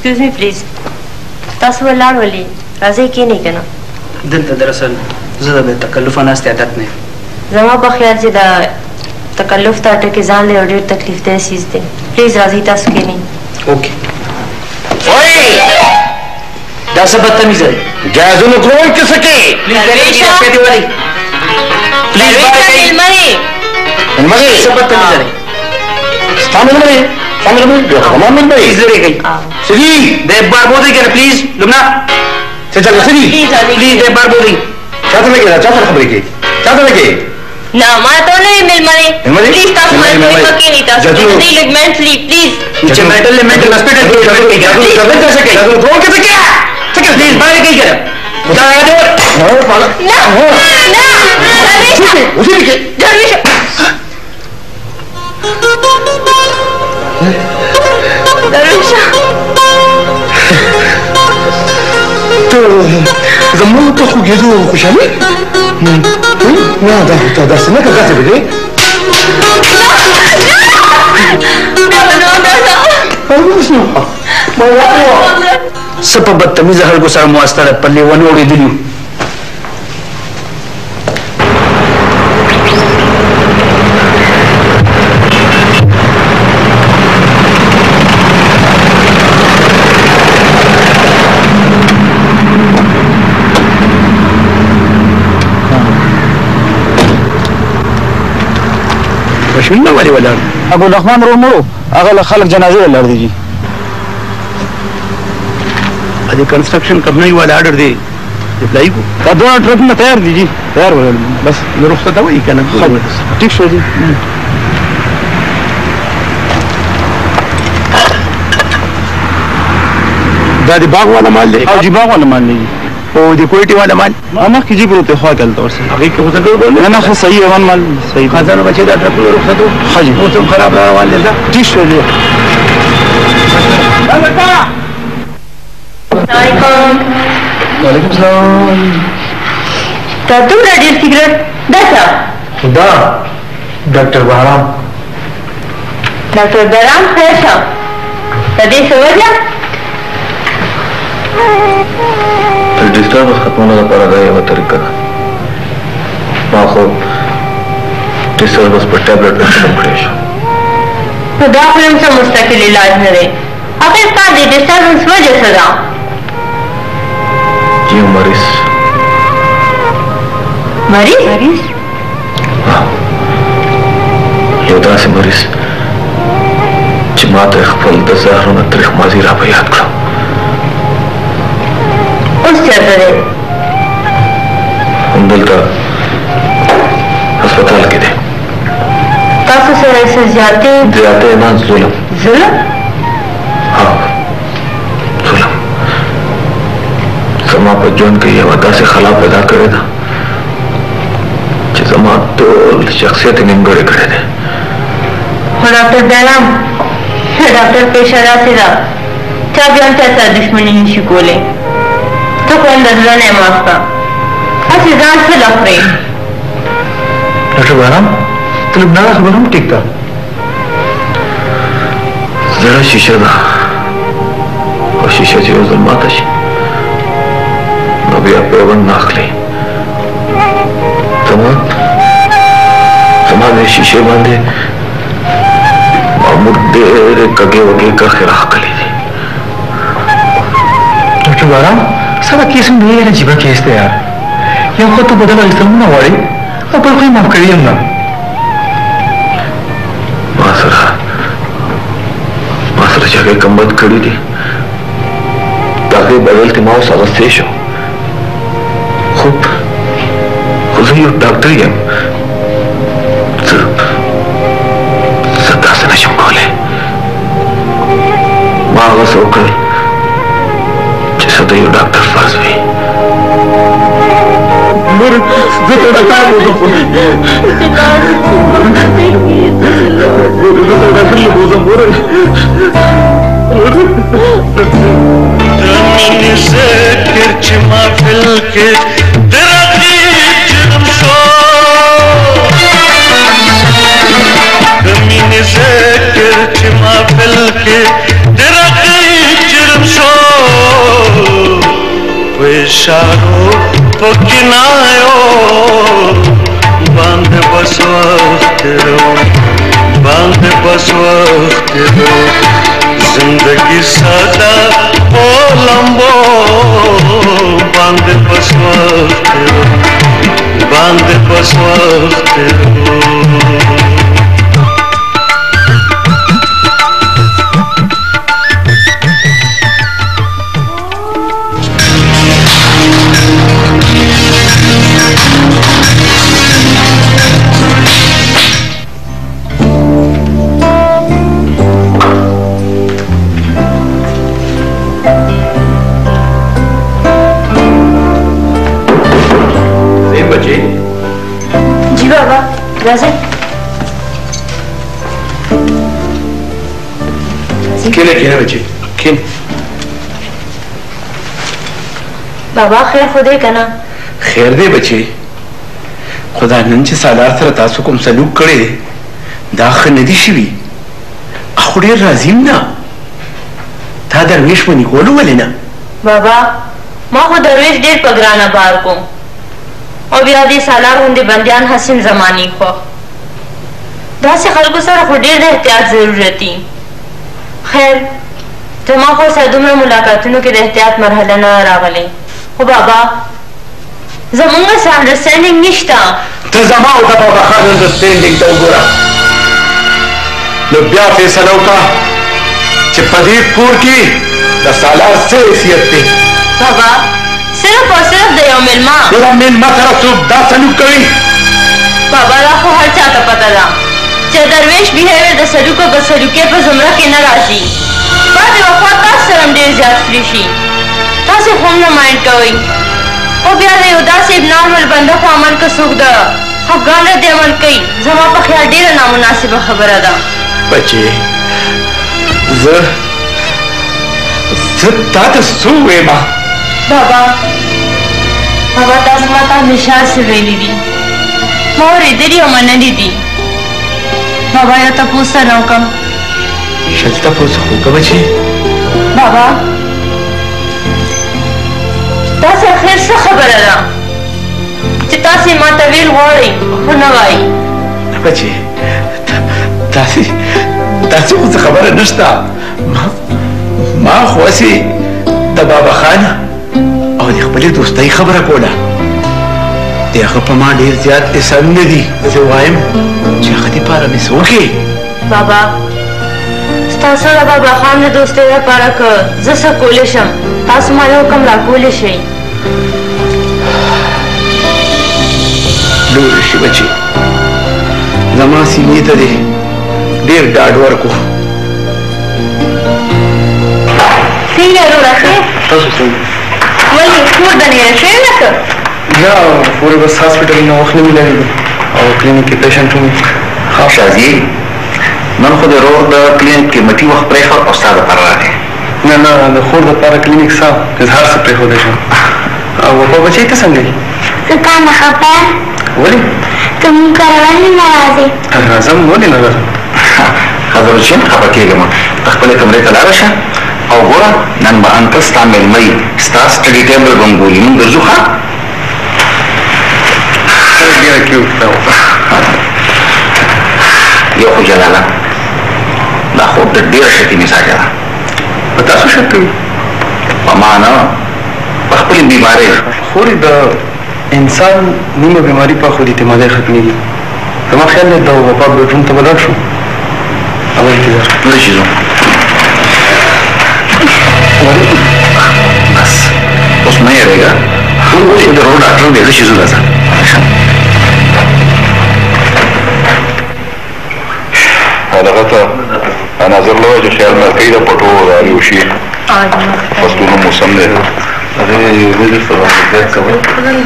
Excuse me please. تاسو ولاړ ولې راځئ کېنئ که نه دلته دراصل زه د بې تکلفه ناستې عادت نه یم زما په خیال چې د تکلف ته ټکې ځان له یو ډېر تکلیف دی څیز دی پلیز راځئ تاسو کېنئ اوکې دا څه بدتمیزه دی جایزونو کوونکي څه کوي مېلمنې څه بدتمیزه دی ستا مېلمنې ستا مېلمنې زما مېلمنې لرې کوي سړي د بار بودئ که نه پلیز لمنا څه چل سړي پلیز د بار بودئ چاته لګي دا چاته خبرې کوي چاته لګي نه ما ته نه مېلمنې پلیز تاسو مېلمنې کېنئ تاسو کېنئ لږ منټلی پلیز چې میټل میټل هاسپټل کې ډاکټر کې ډاکټر څه کوي ټول کې څه کوي څه کوي پلیز باندې کوي کنه خدا دې نه اوسې کې درویش درویش ته زموږ ته خوږېدو خوشحالي نه دا داسې نه که داسې به دی څه په بدتمیزه خلکو سره مو واستله په لیونو اورېدلي یو شنو ولې ولاړ ابو الرحمن رومرو هغه له خلک جنازې ولاړ دي د کنسټرکشن کمپنۍ والا آرډر دی اپلای کو دا دوه ټرکونه تیار دي جی تیار ولاړ بس نو رخصت وایي کنه ټیک شو جی دا د باغ والا مال دی او جی باغ والا مال دی او د کوټي والا مال اما کی جی پروته خوا کله تاسو هغه کې څه ګورل نه نه خو صحیح روان مال صحیح خزانه بچی دا ټرک رخصتو حاجی موسم خراب روان دی ټیک شو جی وعلیکم السلام تا دومره ډېر سګرټ دا څه دا ډاکټر بهرام ډاکټر بهرام خیر شه د دې څه وجه د ډسټربنس ختمولو لپاره دا یوه طریقه ده ما خو ډسټربنس په ټابلیټ ختم کړی شو نو دا خو هم څه مستقل علاج نه دی هغې ستا د ډسټربنس وجه څه ده یو مریض مریض یو داسې مریض چې ما ته خپل د زهرونو تریخ ماضي را په یاد کړو اوس چېرته دی همدلته هسپتال کې دی تاسو سره یې څه زیاتې نه ظلم ظلم ظلم زما په ژوند کې یوه داسې خلا پیدا کړې ده چې زما ټول شخصیت یې نیمګړی کړی دی خو ډاکټر بهرام ډاکټر پیشه داسې ده چا بیا هم چا سره دښمني نشي کولی ته خو هم د زړه نه یې معاف کړه هسې ځان څه له خورې ډاکټر بهرام ته لږ ناره خبره هم ټیک ده زړه شیشه ده او شیشه چې یو ځل ماته شي نو بیا پیوند نه اخلي زما دې شیشې باندې معمول ډېرې کږې وږې کرښې راښکلې دي ډاکټر بهرام ستا کیس هم ډېر عجیبه کیس دی یار یو خو ته بدل اخیستل نه غواړې او بل خو یې معاف کړی یم نه ما سره چې هغې کم بد کړي دي د هغې بدل کې ما اوس اغوستی شو خو زه یو ډاکټر یم زه داسې نشم کولی ما هغه څه وکړل چې څه د یو ډاکټر فرض وي زه ته ډاکټر مینې ذکر چې محفل کې د رقیب جرم شو د مینې ذکر چې محفل کې د رقیب جرم شو इशारों पकिनायो बांध बस वक्त रो बांध बस वक्त रो जिंदगी सादा ओ लंबो बांध बस वक्त रो बांध बस वक्त रो किने बच्चे किन बाबा खैर खुदे कना खैर दे बच्चे खुदा नन च सालार सर तासु कोम सलूक करे दाख नदी शिवी अखुड़े राजीम ना था दरवेश मनी कोलू वाले ना बाबा मां खो दरवेश डेढ़ पगराना बार को और बियादी सालार हुंदे बंदियान हसीन जमानी खो दासे खलको सर खो डेढ़ एहतियात जरूरती खैर जमा को सदुमर मुलाकातों के एहतियात मरहला न रावले हो बाबा जमुंगा से अंडरस्टैंडिंग निश्ता तो जमा होता बाबा खान अंडरस्टैंडिंग तो बुरा लब्या फैसलों का चिपदीदपुर की दसालार से हैसियत थी बाबा सिर्फ और सिर्फ दया मिलमा तरफ सुब दा सलूक करी बाबा लाखो हर चाहता पता था चे दरवेश बिहेवियर द सलूको ब सलूके पर जुमरा के नाराजी बाद वफात का शर्म दे ज्यादा फ्रीशी तासे होम न माइंड कोई ओ बियादे उदासी नॉर्मल बंदा को अमल का सुख दा अफगान दे अमल कई जमा पर ख्याल डेरा नामुनासिब खबर अदा बच्चे ज़ सुवे मां बाबा बाबा तास माता निशान से वेली दी मोरे देरी ओ मनली दी बाबा यो तपूसा नौकम शलता पोस होगा बच्चे बाबा तासे खैर से खबर अदा चितासी माता वील वाली खुनवाई बच्चे तासी मुझे खबर नश्ता मां ख्वासी दबाबा खाना और यखबले दोस्ताई खबर कोला देखो पमा ढेर ज्यादा एहसान न दी जैसे वाइम चाहती पारा में सोके बाबा तासो बाबा खान ने दोस्ते रा पारा क जसा कोलेशम तासु मारे हुकम रा कोलेशई दूर शी बच्ची जमा सीमित दे देर डाडवर को सीनियर रखे तो सही वली फूड बने रखे ना क या पूरे बस हॉस्पिटल में वक्त नहीं मिलेगी और क्लिनिक के पेशेंट हूँ हाँ शाजी मन खुद रोड क्लिनिक के मटी वक्त प्रेफर और सादा पर रहा है ना ना खुद पारा क्लिनिक साहब इजहार से प्रे हो देशा वो को बच्चे के संग गई सुका मखबा वली तुम करवानी नाराजी राजम वली नगर हजर चीन खबर किएगा मैं तख्पले कमरे का लारशा और बोला नन बांतर स्टामिल मई स्टार स्टडी टेबल बंगोली में दर्जुखा ये क्यों था यो खुजलाला ना खुद देर शक्ति में साजा बता सो शक्ति माना तख्पले बीमारी खोरी द इंसान नीम बीमारी पर खुद इत्मीनान खत्म की तमाम ख्याल में दो वफा बेडरूम तो बदल शो अब इंतजार नहीं चीज़ों बस उसमें ये रहेगा वो इधर रोड डॉक्टर दे दे चीज़ों का सा لغته انا نظر له چې خیال مې کړی د پټو راوي وشي فصلونو موسم دی هغه یو د فرصت کوي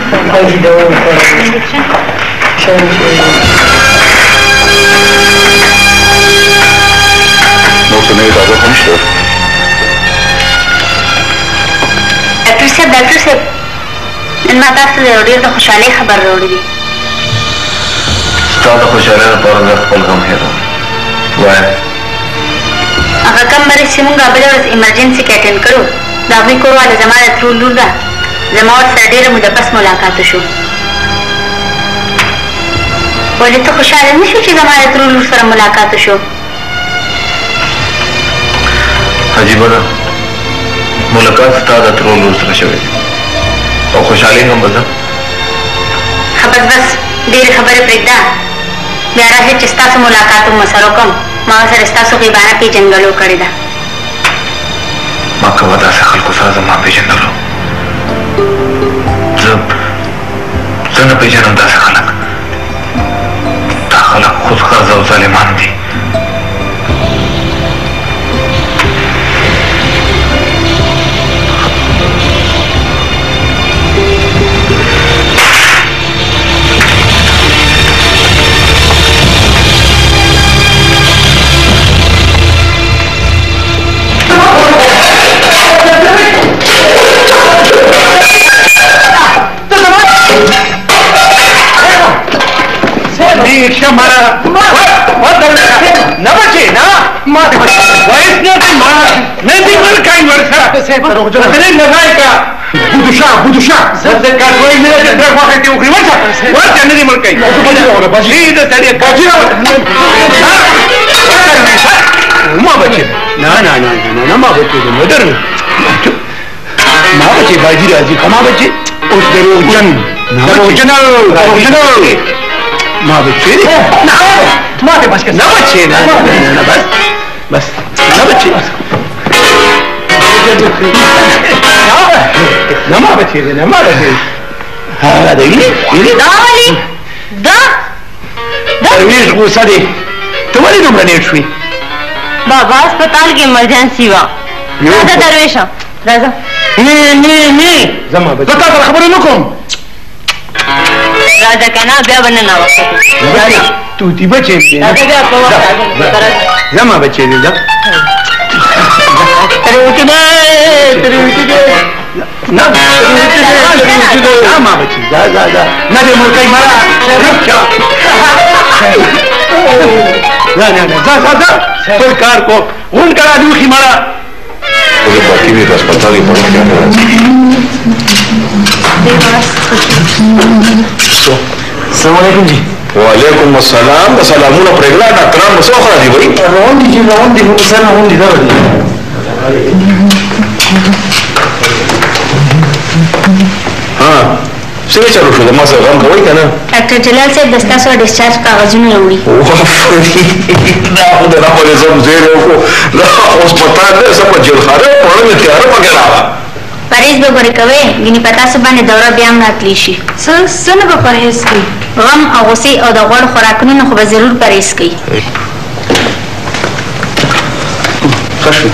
نو څه نه دا کوم څه ډاکټر صاحب نن ما تاسو ته ډېر د خوشحالۍ خبر راوړی دی ستا د خوشحالۍ لپاره زه خپل غم هېروم وایه هغه کوم مریض چې موږ بله ورځ ایمرجنسي کې اټینډ کړو د هغوی کور والا زما د ترور لور ده زما ورسره ډېره موده پس ملاقات وشو. ولې ته خوشحاله نه شو چې زما د ترور لور سره ملاقات وشو؟ عجیبه ده، ملاقات ستا د ترور لور سره شوی دی او خوشحالي هم به زه. بس ډېرې خبرې پرېږده. بیا راځئ چې ستاسو ملاقات هم سره وکړم. ما سره ستاسو غیبانه پېژندګلو کړې ده. ما کوه داسې خلکو سره زما پېژندلو. زه نه پېژنم داسې خلک. دا خلک خودغرض او ظالمان دي. हमारा न बचे ना नहीं कहीं वर्षा लगाए का बुदुशा बुदुशा सबसे का कोई मेरे डर हुआ है कि उखरी वर्षा वो जाने नहीं मर गई बजली इधर चलिए काजी माँ बचे ना ना ना ना माँ बचे तो मदर माँ बचे बाजी राजी कमा बचे उस दरोजन माँ बच्चे माँ के पास ना बच्चे ना बस बस ना बच्चे ना माँ बच्चे ना माँ बच्चे हाँ देखिए दाली दा दरवेश गुस्सा दे तुम्हारी नंबर नेट हुई बाबा अस्पताल की इमरजेंसी हुआ राजा दरवेशा राजा नहीं जमा बच्चे बता कर खबर नुकम राजा कहना ब्याह बनने ना वक्त तू ती बचे जमा बच्चे दे जा ना माँ बच्चे जा जा जा ना दे मुर्गा ही मारा ना ना ना जा जा जा कोई कार को उन करा दूँ ही मारा मुझे बाकी भी अस्पताल ही पहुंच गया अस्सलामुअलैकुम जी वालेकुम अस्सलाम सलामुना प्रेगला डॉक्टर मसोखरा जी भाई रोन जी मुसना होन दी दर हाँ څنګه چلو شو د ما سره غم کوي کنه ډاکټر جلال صاحب د ستاسو ډیسچارج کاغذونه راوړي دا خو د راپورې زم زیرو کو دا هسپتال نه سم جلخانه په اړه تیار وګړه پرهیز به ګورې کوئ ګینې په تاسو باندې دوره بیا هم راتلی شي څه نه به پرهیز کوي غم او غوسې او د غوړ خوراکونه خو به ضرور پرهیز کوي ښه شو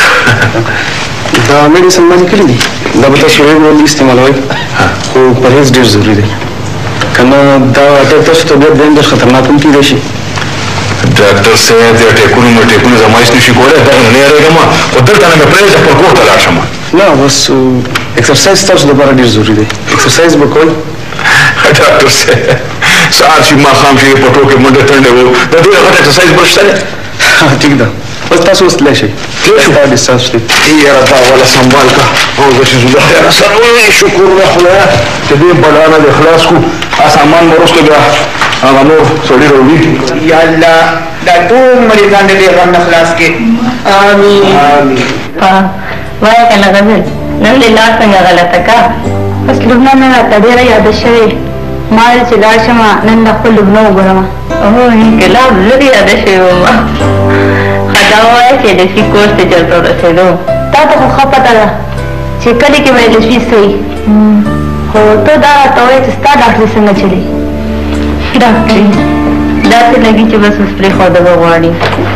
دا میډیسن ما لیکلي دي دا به تاسو ریګولرلی استعمالوئ خو پرهیز ډېر ضروري دی که نه دا اټک تاسو طبیعت بیا هم ډېر خطرناک هم کېدی شي ډاکټر صاحب د ټیکونو زمایش نشي کولی دا نه یېرېږم خو دلته نه مې پرېږده پر کور ته لاړ شم نه بس एक्सरसाइज تاسو لپاره ډېر ضروري دی एक्सरसाइज به کوئ ډاکټر صاحب سهار چې ماښام چې پټو کې منډه تنډه وو د دې غټ एक्सरसाइज بل شته ټیک ده بس تاسو اوس تللی شئ دا ډسچارج دی یاره دا والا سنبال کا او زه چې زه د خیره سره وایي شکر ده خدایه چې دې بډانه دې خلاص کړو سامان به وروسته بیا هغه نور سړي راوړي یا الله دا ټول مریضان دې غم نه خلاص کړي آمین آمین وایه که نه غزل نن دې لار څنګه غلطه کا بس لبنان نه راته ډېره یاده شوې ما ویل چې لاړ شم نن د خپل لبنه وګورم اوه انقلاب زر یاده شوې ومه ښه دا ووایه چې لسي کورس ته چېرته ورسېدو تا ته خو ښه پته ده چې کلي کې به یې لسوي صحیح خو ته دا راته وایې چې ستا ډاکټري څنګه چلي ډاکټري داسې لګي چې بس اوس پرېښوده به غواړي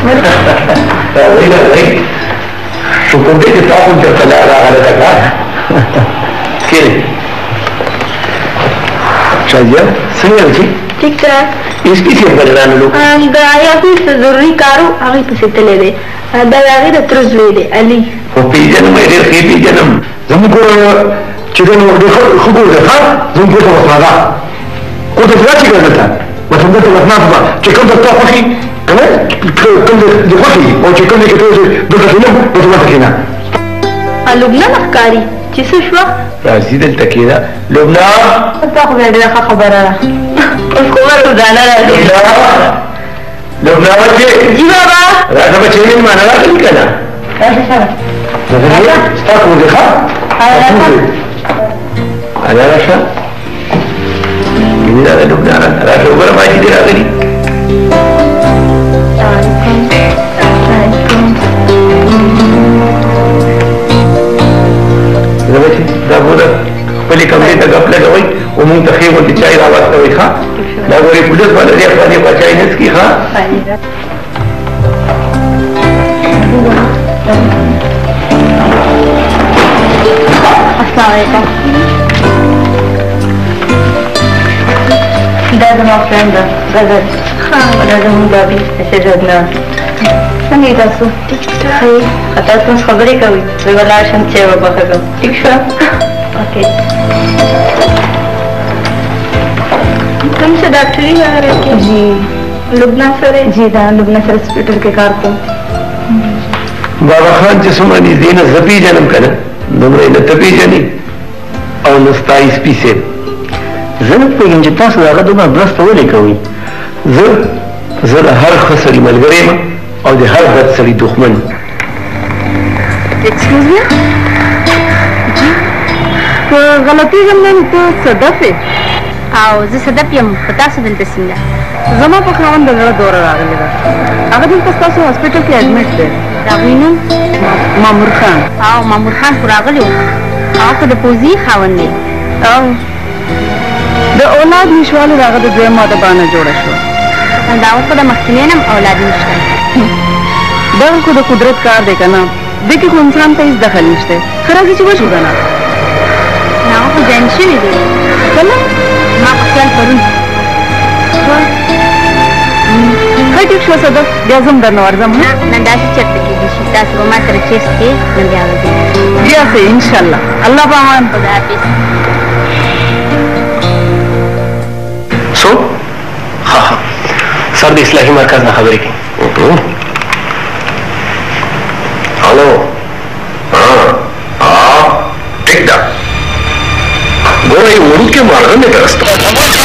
شکر دې چې تاسو چېرته لار راغله کا کېږي شاید څنګه دی ٹھیک ہے اس کی څه بدلانه لوک دا یا هیڅ ضروري کارو هغه پسې تللی دی دا هغه د تر زوی دی علي خو پیژنم ډېر ښه پیژنم زموږ چې نو د خبرو ده ها زموږ په وساده کو ته راځي ګرځتا وته د وسنافه چې کوم ته خوشي کنه کوم د خوشي او چې کوم کې ته د څه نو د څه نه لبنان ښکاري چې څه شوه راځي دلته کېده لبنا تا خو بیا ډېره ښه خبره ده اوس خو ور روزانه راځي لبنا بچې جی بابا راځه بچې مېلمانه راغلي که نه راځه ښه ده ستا کور دی ښه هله راشه مینه ده لبنا راشه وګوره ماجي دې راغلي دا ګوره خپلې کمرې ته ګپ لګوئ او مونږ ته ښې غوندې چای راواستوئ ښه دا ګورې پولیس باندې دې افغاني خوا چای نه څکي ښه السلام علیکم دا زما فرینډ ده غزل دا زموږ بابي اسدالله څنګه یې تاسو ښه تاسو اوس خبرې کوئ زه به لاړ شم چای وبخږم ټیک شوه اوکې کوم څه ډاکټري وغیرہ کې جی لبنان سره جی دا لبنان سره هاسپټل کې کار کوم بابا خان چې څومره نږدې نه زه پېژنم که نه دومره یې نه ته پېژنې او نه ستا سپي صاحب زه نه پوهېږم چې تاسو د هغه دومره مرسته ولې کوئ زه د هر ښه سړي ملګری یم او د هر بد سړي دښمن ایکسکیوز می جی که غلطي یم نه ته صدف یې او زه صدف یم په تاسو دلته څنګه زما په خاوند د زړه دوره راغلې ده هغه دلته ستاسو هاسپټل کې اډمټ دی د هغوی نوم مامور خان او مامور خان خو راغلی و هغه خو د پوځي خاوند دی او د اولاد نشوالی د هغه د دویم واده بانه جوړه شوه دا اوس خو د مخکینی نه اولاد نشته دغه خو د قدرت کار دی که نه دې کې خو انسان ته هېڅ دخل نشته ښه راځي چې وشو که نه هغه خو جین شوي دی کله ما په خیال پرون ښه ټیک شوه صدف بیا زه هم درنه ورځم نه داسې چېرته کېدی شي تاسو به ما سره چیس کې نو بیا به بیا ښه انشاءالله الله په امان خداحافظ څو سر د اصلاحي مرکز نه خبرې کوي هلو ټیک ده ګوره یو وړوکی مارغه مې درسته